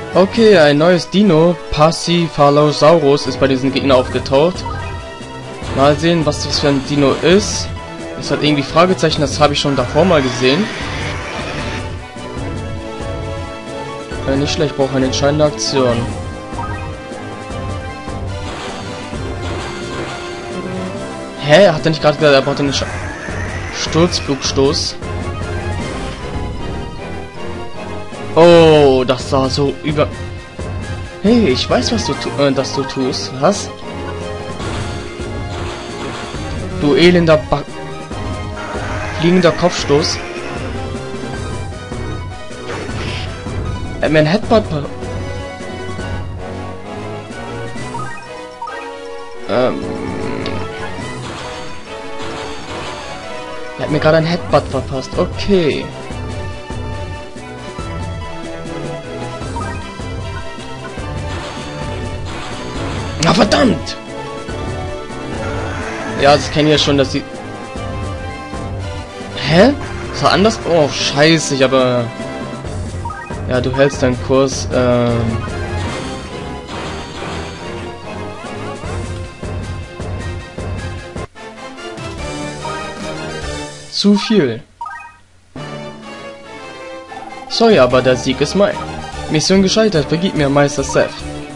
Okay, ein neues Dino, Pachycephalosaurus, ist bei diesen Gegnern aufgetaucht. Mal sehen, was das für ein Dino ist. Es hat irgendwie Fragezeichen, das habe ich schon davor mal gesehen. Nicht schlecht, brauche eine entscheidende Aktion. Hä? Hat er nicht gerade gesagt, er braucht einen Sturzflugstoß? Oh, das sah so über... Hey, ich weiß, was du tust. Was? Du elender fliegender Kopfstoß. Er hat mir ein Headbutt... Er hat mir gerade ein Headbutt verpasst. Okay. Na verdammt! Ja, das kenne ich ja schon, dass sie... Hä? Das war anders? Oh, scheiße, ich aber... Ja, du hältst deinen Kurs, Zu viel. Sorry, aber der Sieg ist mein. Mission gescheitert, vergib mir, Meister Seth.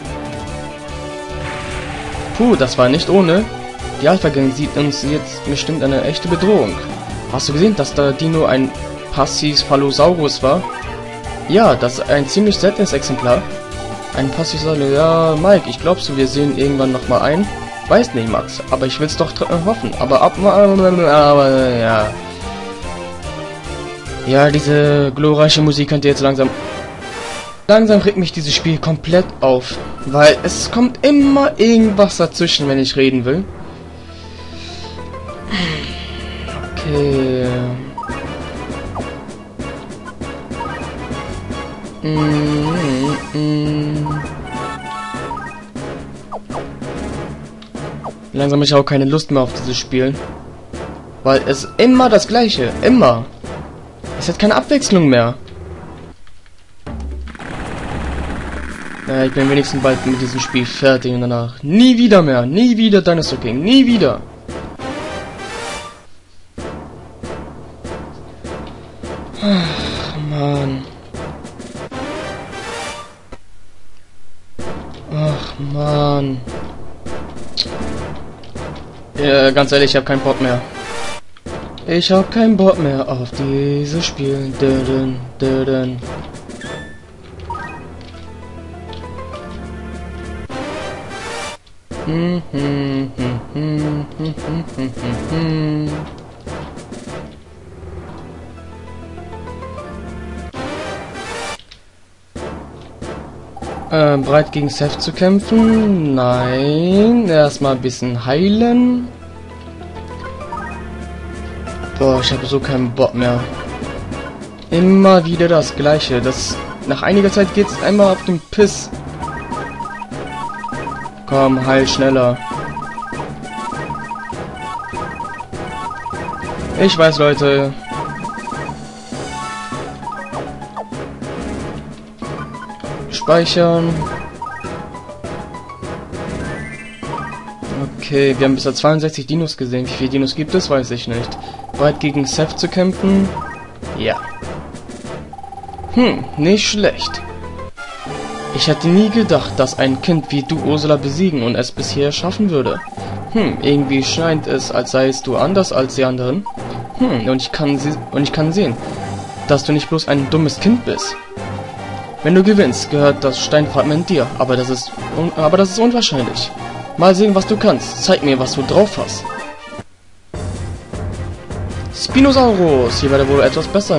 Puh, das war nicht ohne. Die Alpha-Gang sieht uns jetzt bestimmt eine echte Bedrohung. Hast du gesehen, dass der Dino ein Pachycephalosaurus war? Ja, das ist ein ziemlich seltenes Exemplar. Ein Pachycephalosaurus. Ja, Mike, ich glaubst du, wir sehen irgendwann nochmal ein? Weiß nicht, Max, aber ich will's doch hoffen. Aber ja. Ja, diese glorreiche Musik könnt ihr jetzt langsam... Langsam regt mich dieses Spiel komplett auf, weil es kommt immer irgendwas dazwischen, wenn ich reden will. Okay. Langsam habe ich auch keine Lust mehr auf dieses Spiel, weil es immer das Gleiche, immer. Es hat keine Abwechslung mehr. Naja, ich bin wenigstens bald mit diesem Spiel fertig und danach nie wieder mehr. Nie wieder Dinosaur King. Nie wieder. Ach, Mann. Ach, Mann. Ja, ganz ehrlich, ich habe keinen Bock mehr. Ich habe keinen Bock mehr auf dieses Spiel. Döden, döden. Bereit gegen Seth zu kämpfen? Nein. Erstmal ein bisschen heilen. Boah, ich habe so keinen Bock mehr. Immer wieder das Gleiche. Das nach einiger Zeit geht's einmal auf den Piss. Komm, heil schneller. Ich weiß, Leute. Speichern. Okay, wir haben bisher 62 Dinos gesehen. Wie viele Dinos gibt es, weiß ich nicht. Bereit gegen Seth zu kämpfen? Ja. Nicht schlecht. Ich hätte nie gedacht, dass ein Kind wie du Ursula besiegen und es bisher schaffen würde. Irgendwie scheint es, als seist du anders als die anderen. Und ich kann sehen, dass du nicht bloß ein dummes Kind bist. Wenn du gewinnst, gehört das Steinfragment dir, aber das ist unwahrscheinlich. Mal sehen, was du kannst. Zeig mir, was du drauf hast. Spinosaurus, hier wäre wohl etwas besser,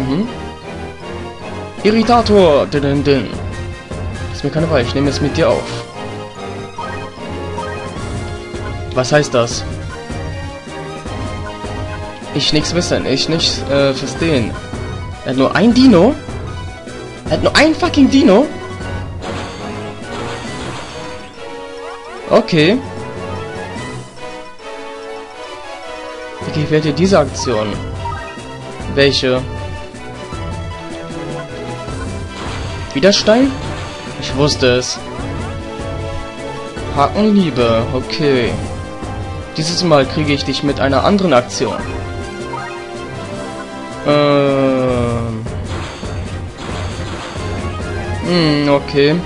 Irritator, Ist mir keine Weile, ich nehme es mit dir auf. Was heißt das? Ich nichts wissen, ich nichts verstehen. Er hat nur ein Dino? Er hat nur ein fucking Dino? Okay. Wie gefällt dir diese Aktion? Welche? Wieder Stein? Ich wusste es. Hakenliebe, okay. Dieses Mal kriege ich dich mit einer anderen Aktion. Okay.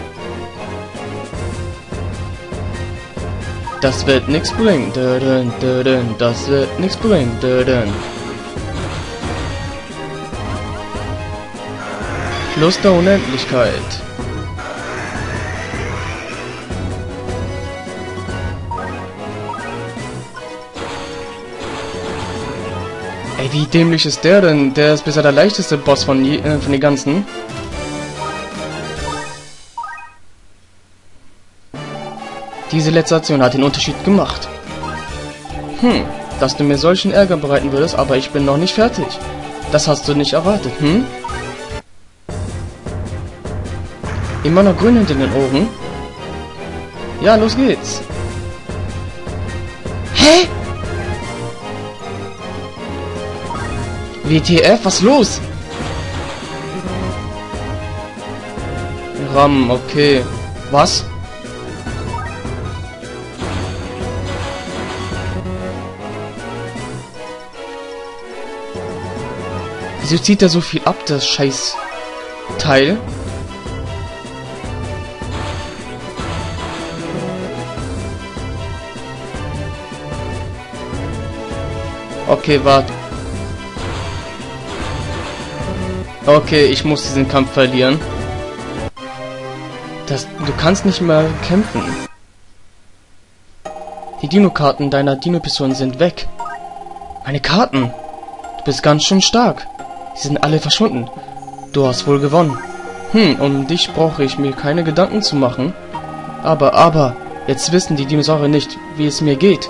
Das wird nichts bringen. Das wird nichts bringen. Fluss der Unendlichkeit. Ey, wie dämlich ist der denn? Der ist bisher der leichteste Boss von den ganzen. Diese letzte Aktion hat den Unterschied gemacht. Dass du mir solchen Ärger bereiten würdest, aber ich bin noch nicht fertig. Das hast du nicht erwartet, Immer noch grün hinter den Ohren? Ja, los geht's. Hä? WTF, was los? Ram, okay. Was? Wieso zieht er so viel ab, das scheiß Teil? Okay, warte. Okay, ich muss diesen Kampf verlieren. Du kannst nicht mehr kämpfen. Die Dino-Karten deiner Dino-Pistolen sind weg. Meine Karten! Du bist ganz schön stark. Sie sind alle verschwunden. Du hast wohl gewonnen. Um dich brauche ich mir keine Gedanken zu machen. Aber, jetzt wissen die Dinosaurier nicht, wie es mir geht.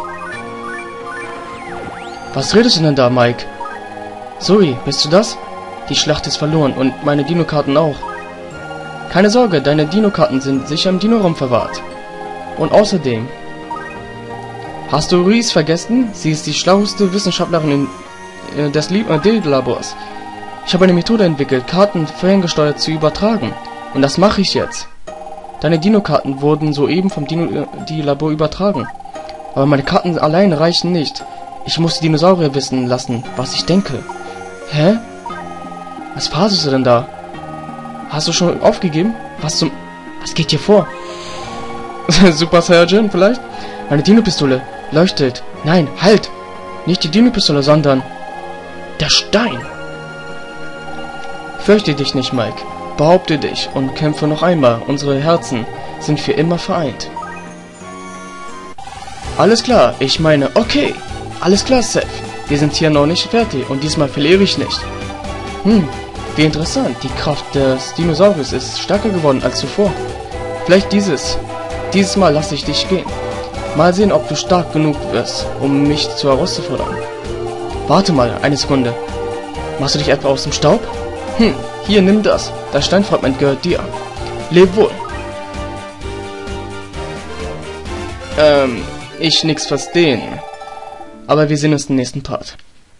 Was redest du denn da, Mike? Zoe, bist du das? Die Schlacht ist verloren und meine Dino-Karten auch. Keine Sorge, deine Dino-Karten sind sicher im Dino-Raum verwahrt. Und außerdem... Hast du Reese vergessen? Sie ist die schlauste Wissenschaftlerin des D-Labors. Ich habe eine Methode entwickelt, Karten ferngesteuert zu übertragen. Und das mache ich jetzt. Deine Dino-Karten wurden soeben vom D-Labor übertragen. Aber meine Karten allein reichen nicht. Ich muss die Dinosaurier wissen lassen, was ich denke. Hä? Was faselst du denn da? Hast du schon aufgegeben? Was geht hier vor? Super Saiyan vielleicht? Meine Dino-Pistole leuchtet. Nein, halt! Nicht die Dino-Pistole, sondern... der Stein! Fürchte dich nicht, Mike. Behaupte dich und kämpfe noch einmal. Unsere Herzen sind für immer vereint. Alles klar, ich meine, okay. Alles klar, Seth. Wir sind hier noch nicht fertig und diesmal verliere ich nicht. Wie interessant. Die Kraft des Dinosauriers ist stärker geworden als zuvor. Vielleicht dieses Mal lasse ich dich gehen. Mal sehen, ob du stark genug wirst, um mich herauszufordern. Warte mal, eine Sekunde. Machst du dich etwa aus dem Staub? Hier, nimm das. Das Steinfragment gehört dir. Leb wohl. Ich nix verstehen. Aber wir sehen uns im nächsten Part.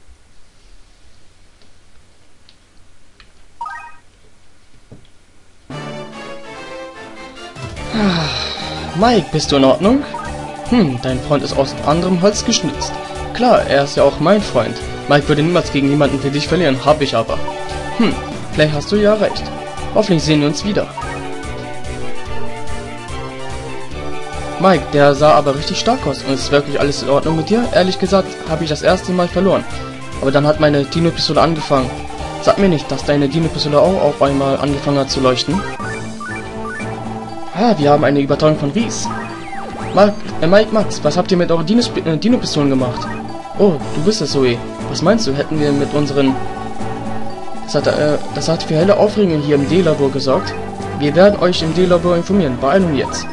Mike, bist du in Ordnung? Dein Freund ist aus anderem Holz geschnitzt. Klar, er ist ja auch mein Freund. Mike würde niemals gegen jemanden für dich verlieren, hab ich aber. Vielleicht hast du ja recht. Hoffentlich sehen wir uns wieder. Mike, der sah aber richtig stark aus. Und ist wirklich alles in Ordnung mit dir? Ehrlich gesagt, habe ich das erste Mal verloren. Aber dann hat meine Dino-Pistole angefangen. Sag mir nicht, dass deine Dino-Pistole auch auf einmal angefangen hat zu leuchten. Wir haben eine Übertragung von Reese. Mike, Max, was habt ihr mit euren Dino-Pistolen gemacht? Oh, du bist es, Zoe. Was meinst du, hätten wir mit unseren... Das hat für helle Aufregung hier im D-Labor gesorgt. Wir werden euch im D-Labor informieren. Beeilung jetzt.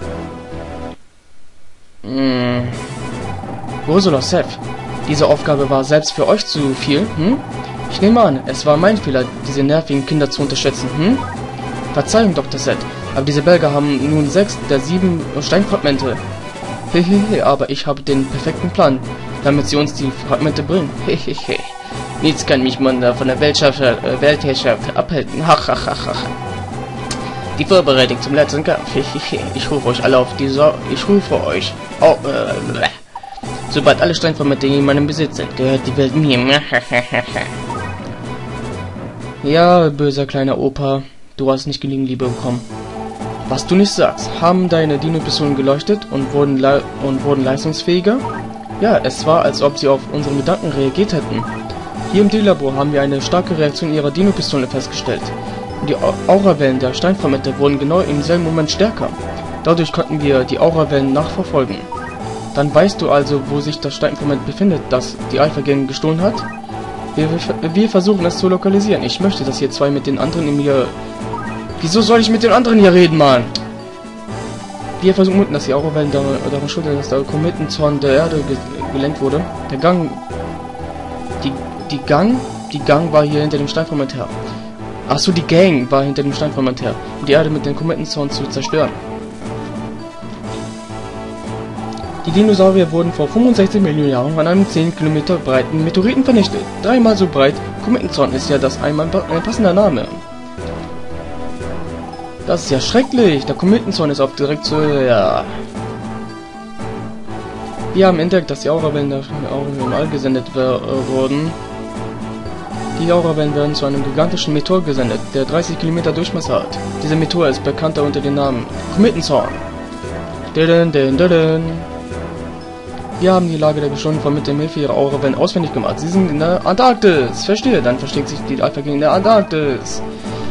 Ursula, Seth, diese Aufgabe war selbst für euch zu viel, Ich nehme an, es war mein Fehler, diese nervigen Kinder zu unterschätzen, Verzeihung, Dr. Seth, aber diese Belgier haben nun 6 der 7 Steinfragmente. Hehehe, aber ich habe den perfekten Plan, damit sie uns die Fragmente bringen. Hehehe. Nichts kann mich von der Weltherrschaft abhalten. Die Vorbereitung zum letzten Kampf. Ich rufe euch alle auf die Ich rufe euch. Oh, sobald alle Steinformate in meinem Besitz sind, gehört die Welt mir. Ja, böser kleiner Opa. Du hast nicht genügend Liebe bekommen. Was du nicht sagst, haben deine Dino-Pistolen geleuchtet und wurden leistungsfähiger? Ja, es war, als ob sie auf unsere Gedanken reagiert hätten. Hier im D-Labor haben wir eine starke Reaktion ihrer Dino-Pistole festgestellt. Die Aurawellen der Steinfragmente wurden genau im selben Moment stärker. Dadurch konnten wir die Aurawellen nachverfolgen. Dann weißt du also, wo sich das Steinfragment befindet, das die Alpha-Gang gestohlen hat? Wir versuchen es zu lokalisieren. Ich möchte, dass ihr zwei mit den anderen in mir... Wieso soll ich mit den anderen hier reden, Mann? Wir versuchen, dass die Aurawellen daran schuld sind, dass der Kometenzorn der Erde gelenkt wurde. Der Gang... Die Gang war hier hinter dem Steinfragment her. Achso, die Gang war hinter dem Steinfragment her, um die Erde mit dem Kometenzorn zu zerstören. Die Dinosaurier wurden vor 65 Millionen Jahren von einem 10 Kilometer breiten Meteoriten vernichtet. Dreimal so breit. Kometenzorn ist ja das ein passender Name. Das ist ja schrecklich. Der Kometenzorn ist auf direkt zu... Ja. Wir haben entdeckt, dass die Aurawellen im All gesendet wurden. Die Aurawellen werden zu einem gigantischen Meteor gesendet, der 30 Kilometer Durchmesser hat. Dieser Meteor ist bekannter unter dem Namen Kometenzorn. Wir haben die Lage der Beschleunigung mit der Hilfe ihrer Aurawellen auswendig gemacht. Sie sind in der Antarktis. Verstehe, dann versteckt sich die Alpha gegen der Antarktis.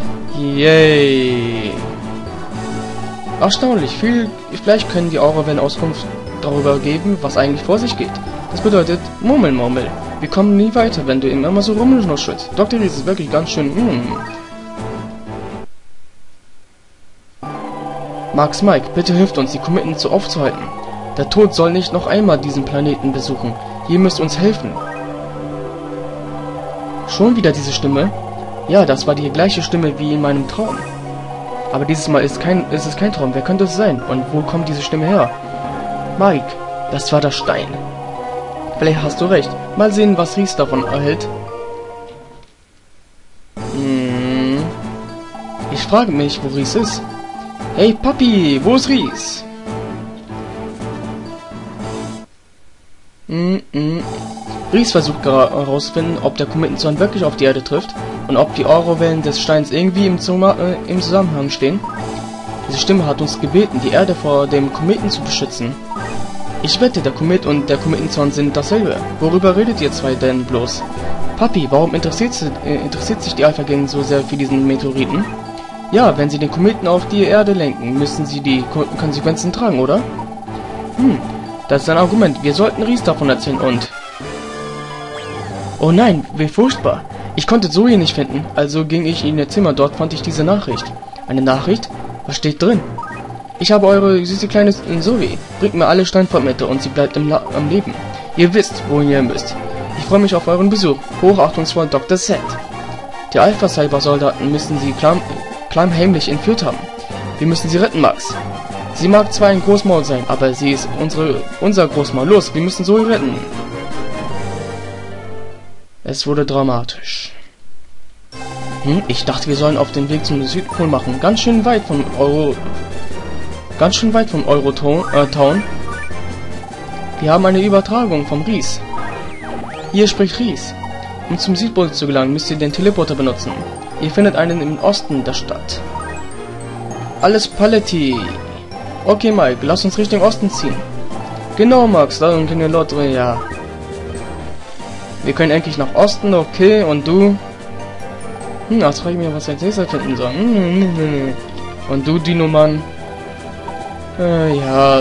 Yay. Erstaunlich, vielleicht können die Aurawellen Auskunft darüber geben, was eigentlich vor sich geht. Das bedeutet, Murmel. Wir kommen nie weiter, wenn du immer so rumnuschelst. Dr. Reese ist wirklich ganz schön, Max Mike, bitte hilft uns, die Kometen aufzuhalten. Der Tod soll nicht noch einmal diesen Planeten besuchen. Ihr müsst uns helfen. Schon wieder diese Stimme? Ja, das war die gleiche Stimme wie in meinem Traum. Aber dieses Mal ist es kein Traum. Wer könnte es sein? Und wo kommt diese Stimme her? Mike, das war der Stein. Vielleicht hast du recht. Mal sehen, was Reese davon erhält. Ich frage mich, wo Reese ist. Hey Papi, wo ist Reese? Reese versucht herauszufinden, ob der Kometenzorn wirklich auf die Erde trifft und ob die Aurawellen des Steins irgendwie im Zusammenhang stehen. Diese Stimme hat uns gebeten, die Erde vor dem Kometen zu beschützen. Ich wette, der Komet und der Kometenzorn sind dasselbe. Worüber redet ihr zwei denn bloß? Papi, warum interessiert sich die Alpha-Gang so sehr für diesen Meteoriten? Ja, wenn sie den Kometen auf die Erde lenken, müssen sie die Konsequenzen tragen, oder? Das ist ein Argument. Wir sollten Reese davon erzählen und... Oh nein, wie furchtbar. Ich konnte Zoe nicht finden, also ging ich in ihr Zimmer. Dort fand ich diese Nachricht. Eine Nachricht? Was steht drin? Ich habe eure süße kleine Zoe. Bringt mir alle Steinfragmente und sie bleibt am Leben. Ihr wisst, wohin ihr müsst. Ich freue mich auf euren Besuch. Hochachtungsvoll Dr. Set. Die Alpha-Cyber-Soldaten müssen sie klammheimlich entführt haben. Wir müssen sie retten, Max. Sie mag zwar ein Großmaul sein, aber sie ist unser Großmaul. Los, wir müssen Zoe retten. Es wurde dramatisch. Ich dachte, wir sollen auf den Weg zum Südpol machen. Ganz schön weit vom Eurotown. Wir haben eine Übertragung vom Reese. Hier spricht Reese. Um zum Südpol zu gelangen, müsst ihr den Teleporter benutzen. Ihr findet einen im Osten der Stadt. Alles Paletti. Okay, Mike, lass uns Richtung Osten ziehen. Genau, Max, dann können wir dort... Ja. Wir können endlich nach Osten, okay, und du? Jetzt frage ich mich, was wir als nächstes finden sollen. Und du, Dino-Mann? Ja.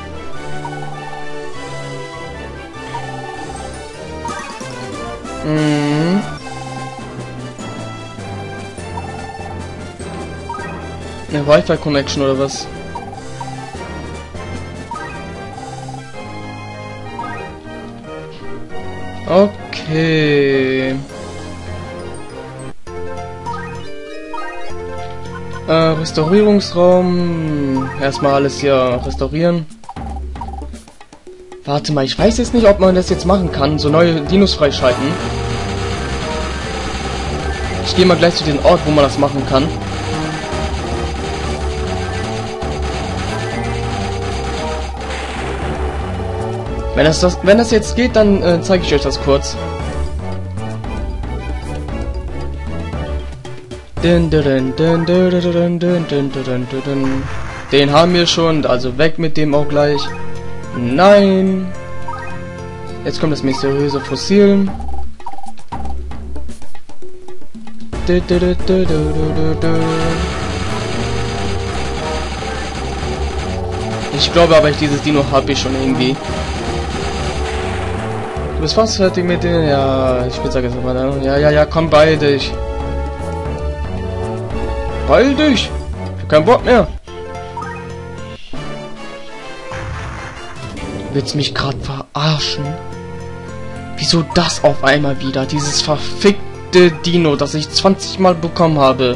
Eine Wi-Fi-Connection oder was? Okay. Restaurierungsraum. Erstmal alles hier restaurieren. Warte mal, ich weiß jetzt nicht, ob man das jetzt machen kann. So neue Dinos freischalten. Ich gehe mal gleich zu dem Ort, wo man das machen kann. Wenn das jetzt geht, dann zeige ich euch das kurz. Den haben wir schon, also weg mit dem auch gleich. Nein! Jetzt kommt das mysteriöse Fossil. Ich glaube aber, dieses Dino habe ich schon irgendwie. Du bist fast fertig mit dem... Ja, ich will sagen jetzt mal. Ja, komm, beeil dich. Beeil dich! Ich hab keinen Bock mehr. Willst mich gerade verarschen? Wieso das auf einmal wieder? Dieses verfickte Dino, das ich 20 Mal bekommen habe.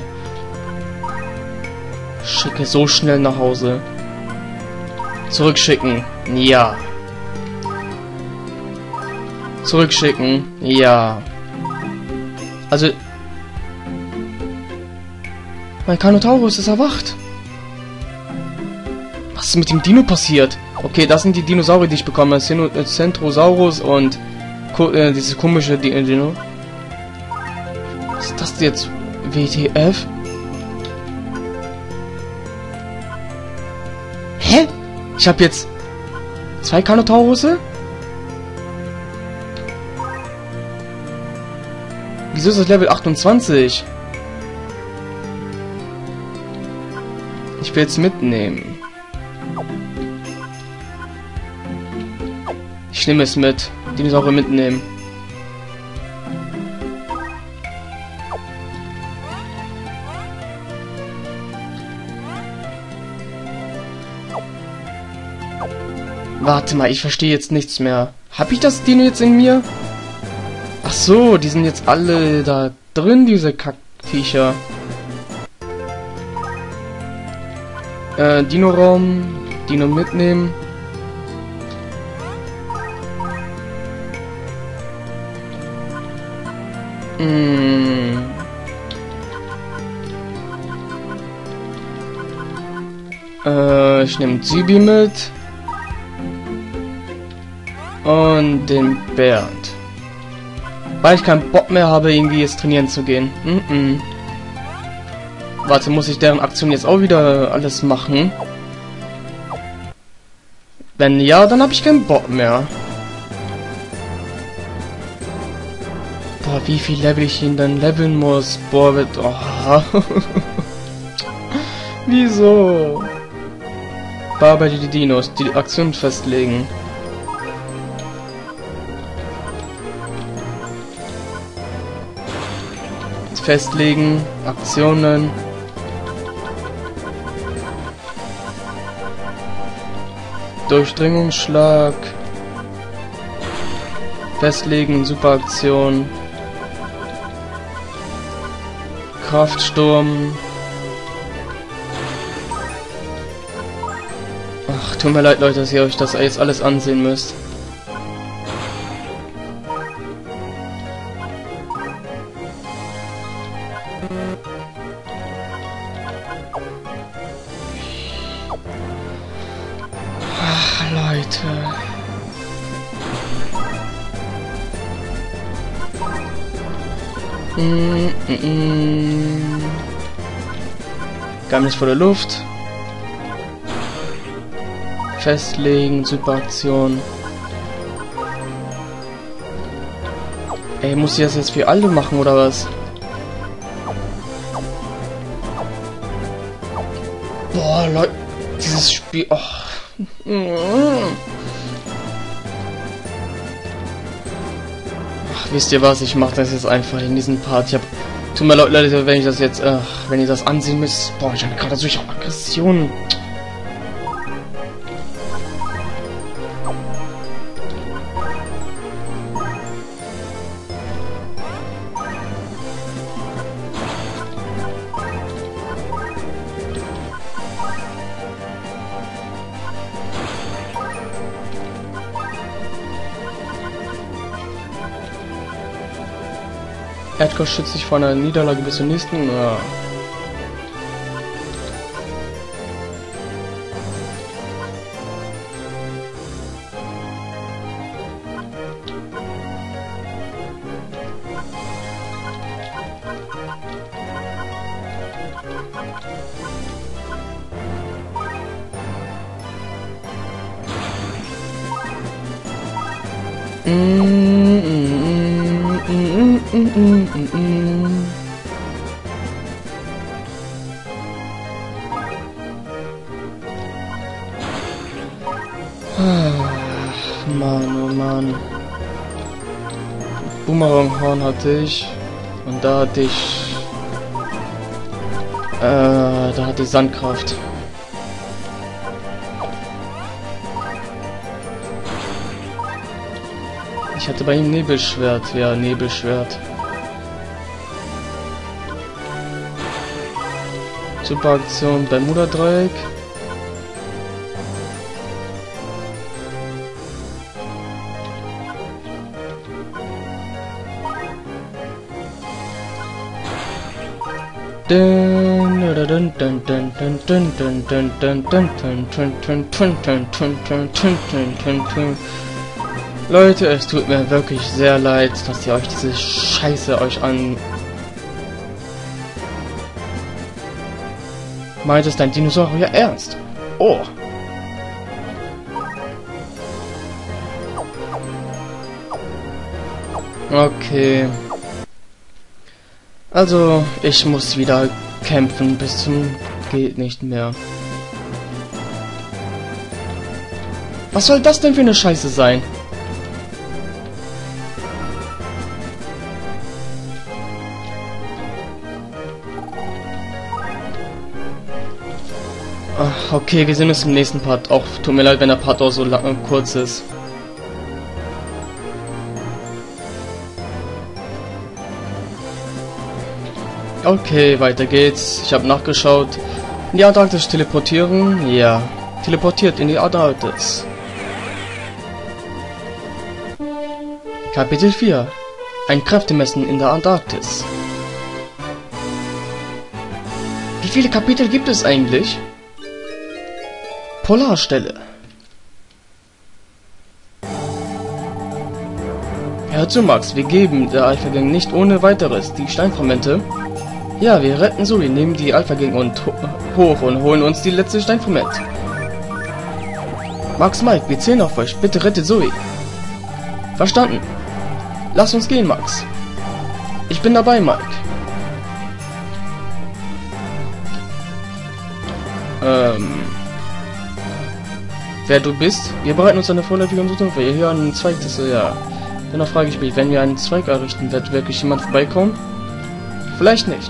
Schicke so schnell nach Hause. Zurückschicken. Ja. Zurückschicken. Ja. Also... Mein Carnotaurus ist erwacht. Was ist mit dem Dino passiert? Okay, das sind die Dinosaurier, die ich bekomme. Centrosaurus und dieses komische Dino. Was ist das jetzt? WTF? Hä? Ich habe jetzt 2 Carnotaurusse? Wieso ist das Level 28? Ich will jetzt mitnehmen. Ich nehme es mit. Dinosaurier mitnehmen. Warte mal, ich verstehe jetzt nichts mehr. Hab ich das Dino jetzt in mir? Ach so, die sind jetzt alle da drin, diese Kackviecher. Dino-Raum. Dino mitnehmen. Ich nehme Zibi mit. Und den Bernd. Weil ich keinen Bock mehr habe, irgendwie jetzt trainieren zu gehen. Warte, muss ich deren Aktion jetzt auch wieder alles machen? Wenn ja, dann habe ich keinen Bock mehr. Boah, wie viel Level ich ihn dann leveln muss. Boah, wird... Oh. Wieso? Bearbeite die Dinos, die Aktion festlegen. Festlegen, Aktionen. Durchdringungsschlag. Festlegen, Superaktion. Kraftsturm. Ach, tut mir leid, Leute, dass ihr euch das jetzt alles ansehen müsst. Ach, Leute. Geheimnisvolle Luft. Festlegen, Superaktion. Ey, muss ich das jetzt für alle machen, oder was? Boah, Leute, dieses Spiel... Oh. Ach, wisst ihr was? Ich mache das jetzt einfach in diesem Part. Tut mir leid, Leute, wenn ich das jetzt... wenn ihr das ansehen müsst... Boah, ich habe gerade solche Aggressionen. Erdkos schützt sich vor einer Niederlage bis zum nächsten. Ja. Mann, oh Mann. Boomeranghorn hatte ich. Und da hatte ich... da hatte ich Sandkraft. Ich hatte bei ihm Nebelschwert. Ja, Nebelschwert. Super Aktion Bermuda-Dreieck. Leute, es tut mir wirklich sehr leid, dass ihr euch diese Scheiße an... Meint es dein Dinosaurier ernst? Oh. Okay. Also, ich muss wieder kämpfen bis zum geht nicht mehr. Was soll das denn für eine Scheiße sein? Ach, okay, wir sehen uns im nächsten Part. Auch tut mir leid, wenn der Part auch so lang und kurz ist. Okay, weiter geht's. Ich habe nachgeschaut. In die Antarktis teleportieren? Ja. Teleportiert in die Antarktis. Kapitel 4. Ein Kräftemessen in der Antarktis. Wie viele Kapitel gibt es eigentlich? Polarstelle. Hör zu, Max, wir geben der Alpha-Gang nicht ohne weiteres die Steinfragmente. Ja, wir retten Zoe, nehmen die Alpha-Gang und hoch und holen uns die letzte Steinfragment. Max, Mike, wir zählen auf euch. Bitte rettet Zoe. Verstanden. Lass uns gehen, Max. Ich bin dabei, Mike. Wer du bist? Wir bereiten uns eine vorläufige Untersuchung vor. Hier an einen Zweig, das ja. Dennoch frage ich mich, wenn wir einen Zweig errichten, wird wirklich jemand vorbeikommen? Vielleicht nicht.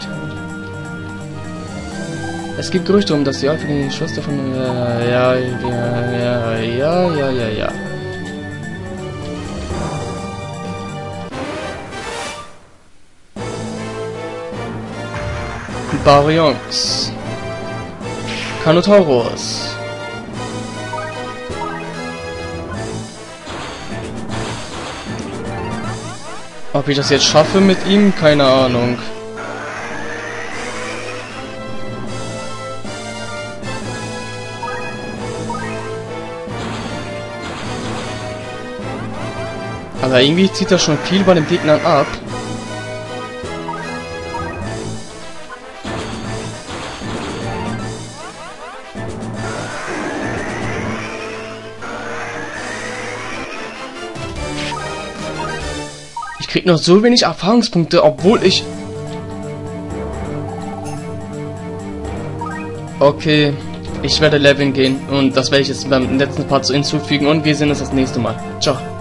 Es gibt Gerüchte um, dass die Alpha die Schwester von... Ja. Baryonyx. Carnotaurus. Ob ich das jetzt schaffe mit ihm? Keine Ahnung. Aber irgendwie zieht er schon viel bei den Gegnern ab. Ich krieg noch so wenig Erfahrungspunkte, obwohl ich... Okay, ich werde leveln gehen und das werde ich jetzt beim letzten Part so hinzufügen und wir sehen uns das nächste Mal. Ciao.